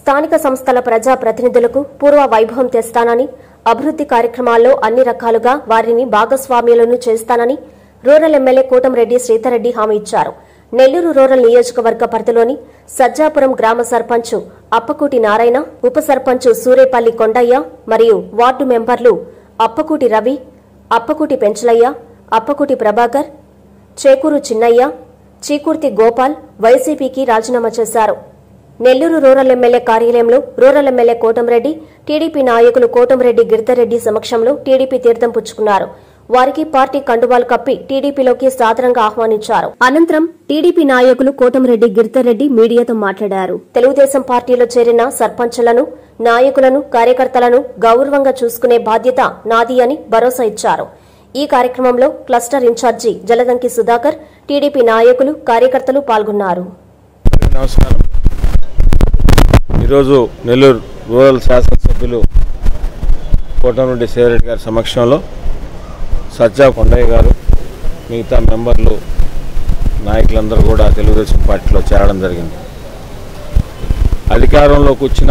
స్థానిక సంస్థల ప్రజా ప్రతినిధులకు పూర్వ వైభవం తెస్తానని, అభివృద్ది కార్యక్రమాల్లో అన్ని రకాలుగా వారిని భాగస్వామ్యులను చేస్తానని రూరల్ ఎమ్మెల్యే కోటంరెడ్డి శ్రీధర్రెడ్డి హామీ ఇచ్చారు. నెల్లూరు రూరల్ నియోజకవర్గ పరిధిలోని సజ్జాపురం గ్రామ సర్పంచ్ అప్పకూటి నారాయణ, ఉప సర్పంచ్ సూరేపల్లి కొండయ్య మరియు వార్డు మెంబర్లు అప్పకూటి రవి, అప్పకూటి పెంచలయ్య, అప్పకూటి ప్రభాకర్, చేకూరు చిన్నయ్య, చీకుర్తి గోపాల్ వైసీపీకి రాజీనామా చేశారు. నెల్లూరు రూరల్ ఎమ్మెల్యే కార్యాలయంలో రూరల్ ఎమ్మెల్యే కోటంరెడ్డి, టీడీపీ నాయకులు కోటంరెడ్డి గిరిధర్రెడ్డి సమక్షంలో టీడీపీ తీర్థం పుచ్చుకున్నారు. వారికి పార్టీ కండువాలు కప్పి టీడీపీలోకి సాదరంగా ఆహ్వానించారు. అనంతరం టీడీపీ నాయకులు కోటంరెడ్డి గిరిధర్రెడ్డి మీడియాతో మాట్లాడారు. తెలుగుదేశం పార్టీలో చేరిన సర్పంచులను, నాయకులను, కార్యకర్తలను గౌరవంగా చూసుకునే బాధ్యత నాది అని భరోసా ఇచ్చారు. ఈ కార్యక్రమంలో cluster incharge Jaladanki Sudhakar, TDP నాయకులు, కార్యకర్తలు పాల్గొన్నారు. ఈరోజు నెల్లూరు రూరల్ శాసనసభ్యులు కోటంరెడ్డి శ్రీధర్రెడ్డి గారి సమక్షంలో సజ్జా కొండయ్య గారు, మిగతా మెంబర్లు, నాయకులందరూ కూడా తెలుగుదేశం పార్టీలో చేరడం జరిగింది. అధికారంలోకి వచ్చిన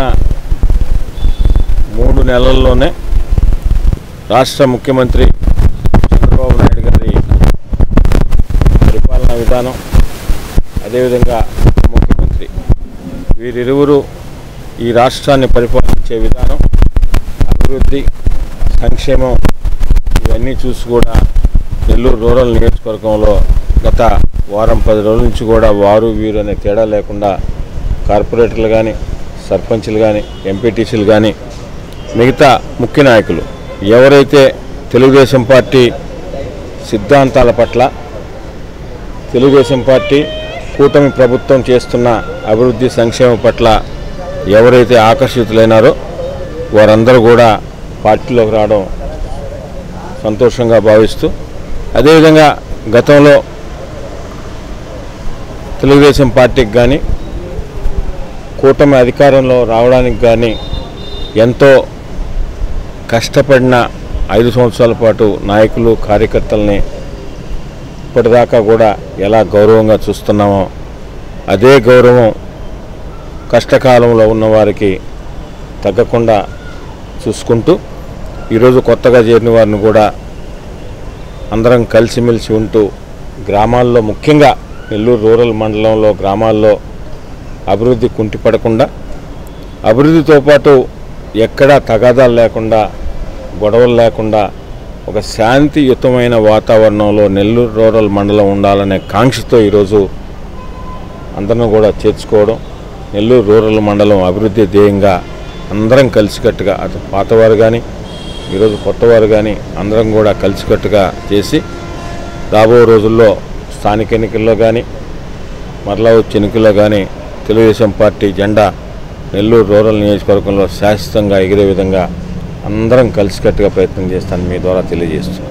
3 నెలల్లోనే రాష్ట్ర ముఖ్యమంత్రి చంద్రబాబు నాయుడు గారి పరిపాలనా విధానం, అదేవిధంగా ముఖ్యమంత్రి వీరిరువురు ఈ రాష్ట్రాన్ని పరిపాలించే విధానం, అభివృద్ధి, సంక్షేమం ఇవన్నీ చూసి కూడా నెల్లూరు రూరల్ నియోజకవర్గంలో గత వారం 10 రోజుల నుంచి కూడా వారు వీరు అనే తేడా లేకుండా కార్పొరేటర్లు కానీ, సర్పంచ్లు కానీ, ఎంపీటీసీలు కానీ, మిగతా ముఖ్య నాయకులు ఎవరైతే తెలుగుదేశం పార్టీ సిద్ధాంతాల పట్ల, తెలుగుదేశం పార్టీ కూటమి ప్రభుత్వం చేస్తున్న అభివృద్ధి సంక్షేమం పట్ల ఎవరైతే ఆకర్షితులైనారో వారందరూ కూడా పార్టీలోకి రావడం సంతోషంగా భావిస్తూ, అదేవిధంగా గతంలో తెలుగుదేశం పార్టీకి కానీ, కూటమి అధికారంలో రావడానికి కానీ ఎంతో కష్టపడిన 5 సంవత్సరాల పాటు నాయకులు, కార్యకర్తల్ని ఇప్పటిదాకా కూడా ఎలా గౌరవంగా చూస్తున్నామో అదే గౌరవం కష్టకాలంలో ఉన్నవారికి తగ్గకుండా చూసుకుంటూ ఈరోజు కొత్తగా చేరిన వారిని కూడా అందరం కలిసిమెలిసి ఉంటూ గ్రామాల్లో, ముఖ్యంగా నెల్లూరు రూరల్ మండలంలో గ్రామాల్లో అభివృద్ధి కుంటిపడకుండా, అభివృద్ధితో పాటు ఎక్కడా తగాదాలు లేకుండా, గొడవలు లేకుండా ఒక శాంతియుతమైన వాతావరణంలో నెల్లూరు రూరల్ మండలం ఉండాలనే కాంక్షతో ఈరోజు అందరం కూడా చేర్చుకోవడం, నెల్లూరు రూరల్ మండలం అభివృద్ధి ధ్యేయంగా అందరం కలిసికట్టుగా, అటు పాతవారు కానీ ఈరోజు కొత్తవారు కానీ అందరం కూడా కలిసికట్టుగా చేసి రాబో రోజుల్లో స్థానిక ఎన్నికల్లో కానీ, మరలా వచ్చే ఎన్నికల్లో కానీ తెలుగుదేశం పార్టీ జెండా నెల్లూరు రూరల్ నియోజకవర్గంలో శాశ్వతంగా ఎగిరే విధంగా అందరం కలిసికట్టుగా ప్రయత్నం చేస్తానని మీ ద్వారా తెలియజేస్తున్నాను.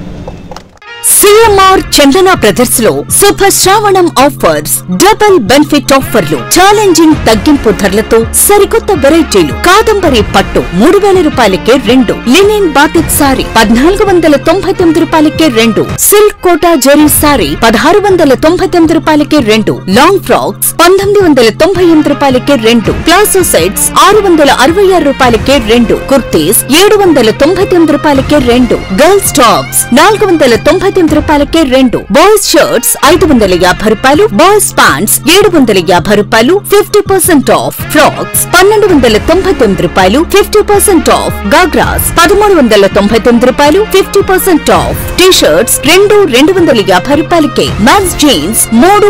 సిఎంఆర్ చందన బ్రదర్స్ లో శుభ శ్రావణం ఆఫర్స్, డబుల్ బెనిఫిట్ ఆఫర్లు, ఛాలెంజింగ్ తగ్గింపు ధరలతో సరికొత్త వెరైటీలు. కాదంబరి పట్టు 3000 రూపాయలకే 2, లినిన్ బాటిక్ సారీ 1499 రూపాయలకే 2, సిల్క్ కోటా జెరీ సారీ 1699 రూపాయలకే 2, లాంగ్ ఫ్రాక్స్ 1998 రూపాయలకే 2, ప్లాజో సెట్స్ 666 రూపాయలకే 2, కుర్తీస్ 799 రూపాయలకే 2, గర్ల్స్ టాప్స్ 499 రూపాయలకే 2, బాయ్స్ షర్ట్స్ 550 రూపాయలు, బాయ్స్ ప్యాంట్స్ 750 రూపాయలు 50% ఆఫ్, ఫ్రాక్స్ 1299 రూపాయలు 50% ఆఫ్, గాగ్రాస్ 1399 రూపాయలు 50% ఆఫ్, టీ షర్ట్స్ 250 రూపాయలకే, మ్యాక్స్ జీన్స్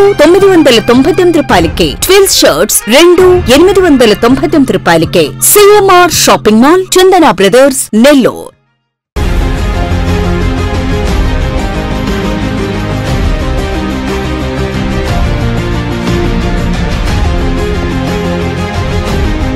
999 రూపాయలకే, ట్విల్స్ షర్ట్స్ 899 రూపాయలకే. CMR shopping mall, Chandana brothers, Nellore.